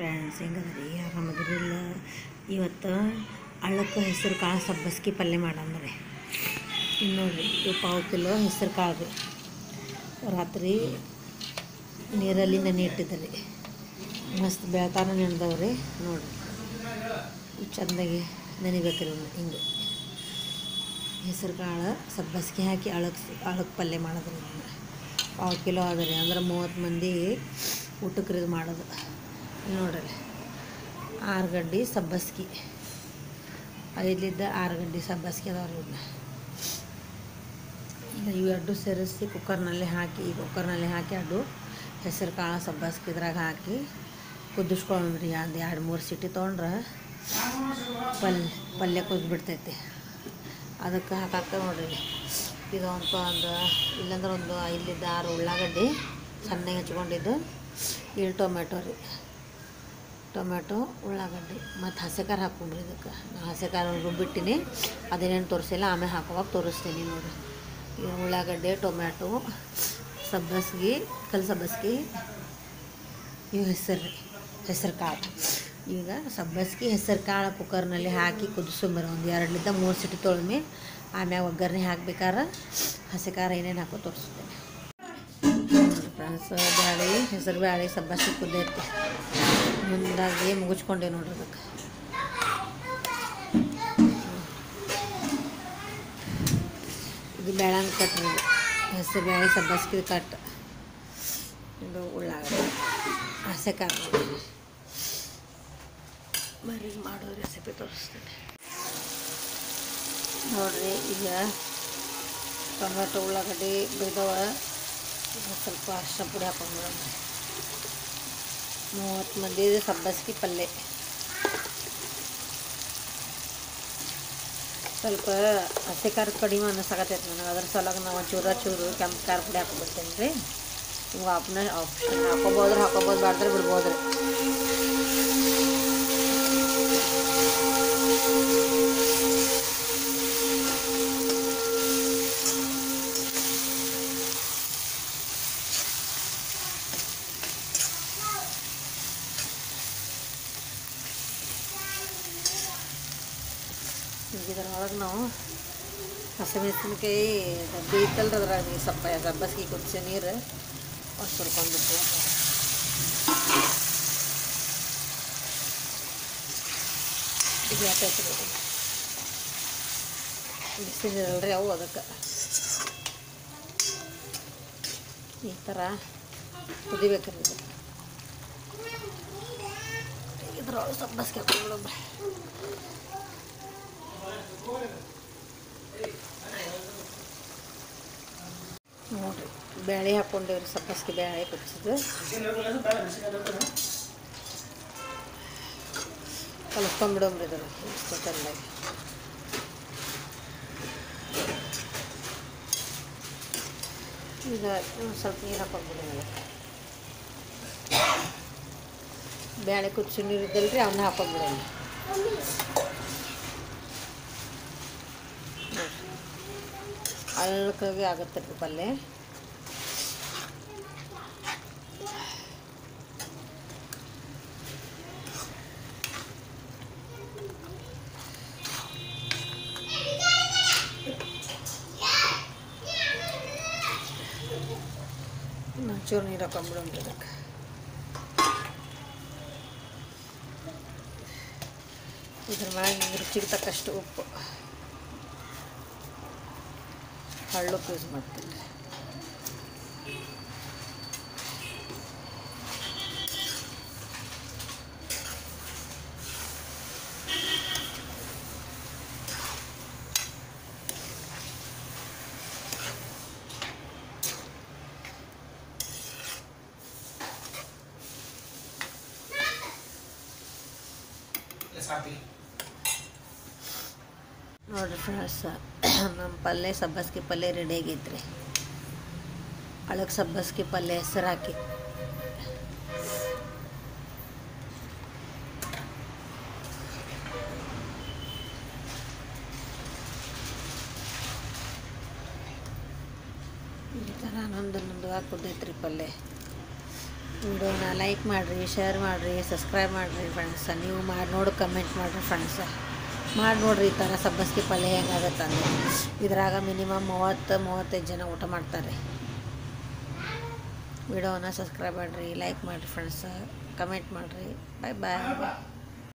Friends ಹೆಂಗದ್ರಿ ಆರಾಮದಿರಿಲ್ಲ. ಇವತ್ತು ಅಳ್ಳಕ್ಕೆ ಹೆಸರು ಕಾಳು ಸಬ್ಬಸ್ಗೆ ಪಲ್ಯ ಮಾಡಂದ್ರಿ. ಇನ್ನು ನೋಡಿರಿ ಇವು ಪಾವು ಕಿಲೋ ಹೆಸರು ಕಾಳು ರೀ. ರಾತ್ರಿ ನೀರಲ್ಲಿ ನೆನೆ ಇಟ್ಟಿದ್ರಿ. ಮಸ್ತ್ ಬೆಳತಾನ ನೆನೆದವ್ರಿ. ನೋಡಿರಿ ಚೆಂದಾಗಿ ನೆನಿಬೇಕ್ರಿ ಇವನ್ನ. ಹಿಂಗೆ ಹೆಸರು ಕಾಳು ಸಬ್ಬಸ್ಗೆ ಹಾಕಿ ಅಳಕ್ಕೆ ಪಲ್ಯ ಮಾಡೋದ್ರಿ. ಇದನ್ನು ಪಾವು ಕಿಲೋ ಅದ್ರಿ, ಅಂದ್ರೆ 30 ಮಂದಿ ಊಟಕ್ಕೆ ಇದು ಮಾಡೋದು. ನೋಡ್ರಿ 6 ಗಡ್ಡೆ ಸಬ್ಬಸ್ಗೆ, 5ರಿಂದ 6 ಗಡ್ಡೆ ಸಬ್ಬಸ್ಗೆ ಅದಾವ್ರಿ. ಇವನ್ನ ಈಗ ಇವೆರಡು ಸೇರಿಸಿ ಕುಕ್ಕರ್ನಲ್ಲಿ ಹಾಕಿ ಅಡ್ಡು ಹೆಸರು ಕಾಳು ಸಬ್ಬಸ್ಗೆ ಇದ್ರಾಗ ಹಾಕಿ ಕುದಿಸ್ಕೊಳ್ಳೋದ್ರಿ. ಒಂದು 2-3 ಸೀಟಿ ತೊಗೊಂಡ್ರೆ ಪಲ್ಯ ಕುದ್ಬಿಡ್ತೈತಿ. ಅದಕ್ಕೆ ಹಾಕಾಕ ನೋಡ್ರಿ ಇದು ಒಂದು ಇಲ್ಲಾಂದ್ರೆ ಒಂದು 5ರಿಂದ 6 ಉಳ್ಳಾಗಡ್ಡಿ ಸಣ್ಣಗೆ ಹಚ್ಕೊಂಡಿದ್ದು, 7 ಟೊಮೆಟೊ ರೀ. ಟೊಮೆಟೊ, ಉಳ್ಳಾಗಡ್ಡಿ ಮತ್ತು ಹಸೆಕಾರ ಹಾಕೊಂಡ್ರಿ. ಇದಕ್ಕೆ ನಾನು ಹಸೆಕಾರ ರುಬ್ಬಿಟ್ಟಿನಿ, ಅದೇನೇನು ತೋರಿಸಿಲ್ಲ, ಆಮೇಲೆ ಹಾಕೋವಾಗ ತೋರಿಸ್ತೀನಿ ನೋಡಿರಿ. ಈಗ ಉಳ್ಳಾಗಡ್ಡೆ, ಟೊಮ್ಯಾಟೊ, ಸಬ್ಬಸ್ಗೆ, ಕಲ್ ಸಬ್ಬಸ್ಗೆ, ಇವು ಹೆಸರು ಕಾಳು. ಈಗ ಸಬ್ಬಸ್ಗೆ ಹೆಸರು ಕಾಳು ಕುಕ್ಕರ್ನಲ್ಲಿ ಹಾಕಿ ಕುದಿಸ್ಕೊಂಬರ ಒಂದು 2ರಿಂದ 3 ಸೀಟಿ ತೊಳೆದ್ಮೆ. ಆಮ್ಯಾಗ ಒಗ್ಗರಣೆ ಹಾಕ್ಬೇಕಾದ್ರೆ ಹಸಿ ಖಾರ ಏನೇನು ಹಾಕೋ ತೋರಿಸ್ತೇನೆ ಫ್ರೆಂಡ್ಸ್. ಬ್ಯಾಳೆ, ಹೆಸರು ಬ್ಯಾಳೆ ಸಬ್ಬಸ್ಗೆ ಕುದ್ದೈತಿ. ಮುಂದಾಗಿ ಮುಗಿಸ್ಕೊಂಡೇವೆ ನೋಡ್ರಿ. ಅದಕ್ಕೆ ಇದು ಬೇಳೆ ಕಟ್ರಿ. ಹೆಸರು ಬ್ಯಾಳೆ ಸಬ್ಬಸ್ಗೆ ಕಟ್, ಇದು ಉಳ್ಳಾಗಡ್ಡೆ, ಹಸಿ ಖಾರ. ಬರೀ ಮಾಡೋ ರೆಸಿಪಿ ತೋರಿಸ್ತೇನೆ ನೋಡಿರಿ. ಈಗ ಟೊಮೆಟೊ, ಉಳ್ಳಾಗಡ್ಡೆ ಬೇಯ್ದವ. ಸ್ವಲ್ಪ ಅರಿಶಿನ ಪುಡಿ ಹಾಕೊಂಡ್ಬಿಡೋಣ. 30 ಮಂದಿ ಸಬ್ಬಸ್ಗೆ ಪಲ್ಯ. ಸ್ವಲ್ಪ ಹಸಿ ಖಾರ ಕಡಿಮೆ ಅನ್ನಿಸಾಕತ್ತೈತೆ ನನಗೆ. ಅದ್ರ ಸಲುವಾಗಿ ನಾವು ಚೂರು ಕೆಂಪು ಖಾರ ಪುಡಿ ಹಾಕೊಂಡ್ಬಿಡ್ತೇನೆ ರೀ. ನಿಮ್ಗೆ ಆಪ್ಷನ್ ಹಾಕೋಬೋದು, ಬಾರ್ದ್ರೆ ಬಿಡ್ಬೋದು ರೀ. ಇದರೊಳಗೆ ನಾವು ಹಸಿಮೆಣಸಿನ್ಕಾಯಿ ಡಬ್ಬಿ ಇತ್ತಲ್ರಿ, ಅದ್ರಾಗ ಸಬ್ಬಸ್ಗೆ ಕುದಿಸಿ ನೀರು ಒಂದು ಸುರ್ಕೊಂಡ್ಬಿಟ್ಟು ಇದು ಹಾಕೈತ್ರಿ. ಬಿಸಿಲಿರಲ್ರಿ ಅವು, ಅದಕ್ಕೆ ಈ ಥರ ಕುದಿಬೇಕ್ರಿ. ಇದು ಇದ್ರೊಳಗೆ ಸಬ್ಬಸ್ಗೆ ಹಾಕೊಂಡ್ಬಿಡೋಬ್ರಿ. ನೋಡಿರಿ ಬೇಳೆ ಹಾಕ್ಕೊಂಡೇವ್ರಿ. ಸಬ್ಬಸ್ಗೆ ಬೇಳೆ ಕುದಿಸಿದ್ದು ಕಲಿಸ್ಕೊಂಡ್ಬಿಡೋಮ್ರಿ. ಇದನ್ನು ಇಷ್ಟು ಚೆಂದಾಗಿ ಈಗ ಸ್ವಲ್ಪ ನೀರು ಹಾಕೊಂಡ್ಬಿಡೋಣ. ಬೇಳೆ ಕುದಿಸಿ ನೀರು ಇದ್ದಲ್ರಿ, ಅವನ್ನ ಹಾಕೊಂಡ್ಬಿಡೋಣ. ಅಳ್ಳಕ್ಕಾಗಿ ಆಗುತ್ತೆ ರೀ ಪಲ್ಯ. ಚೂರು ನೀರು ಹಾಕೊಂಡ್ಬಿಡೋಣ್ರಿ. ಅದಕ್ಕೆ ಇದ್ರ ಮ್ಯಾಗ ರುಚಿಗೆ ತಕ್ಕಷ್ಟು ಉಪ್ಪು, ಹಳ್ಳಕ್ಕೆ ಯೂಸ್ ಮಾಡ್ತೀನಿ. ನೋಡಿರಿ ಫ್ರೆಂಡ್ಸ್, ನಮ್ಮ ಪಲ್ಯ ಸಬ್ಬಸ್ಗೆ ಪಲ್ಯ ರೆಡಿ ಆಗೈತ್ರಿ. ಅಳಕ್ಕೆ ಸಬ್ಬಸ್ಗೆ ಪಲ್ಯ ಹೆಸರು ಹಾಕಿ ಈ ಥರ ನೊಂದು ಹಾಕಿ ಕುದ್ದೈತ್ರಿ ಪಲ್ಯ. ವಿಡಿಯೋನ ಲೈಕ್ ಮಾಡಿರಿ, ಶೇರ್ ಮಾಡಿರಿ, ಸಬ್ಸ್ಕ್ರೈಬ್ ಮಾಡಿರಿ ಫ್ರೆಂಡ್ಸ. ನೀವು ಮಾಡಿ ನೋಡಿ ಕಮೆಂಟ್ ಮಾಡಿರಿ ಫ್ರೆಂಡ್ಸ. ಮಾಡಿ ನೋಡಿರಿ ಈ ಥರ ಸಬ್ಬಸ್ಗೆ ಪಲ್ಯ ಹೆಂಗಾಗತ್ತೆ ಅಂದರೆ. ಇದ್ರಾಗ ಮಿನಿಮಮ್ 30-35 ಜನ ಊಟ ಮಾಡ್ತಾರೆ. ವಿಡಿಯೋನ ಸಬ್ಸ್ಕ್ರೈಬ್ ಮಾಡಿರಿ, ಲೈಕ್ ಮಾಡಿರಿ ಫ್ರೆಂಡ್ಸ, ಕಮೆಂಟ್ ಮಾಡಿರಿ. ಬಾಯ್ ಬಾಯ್.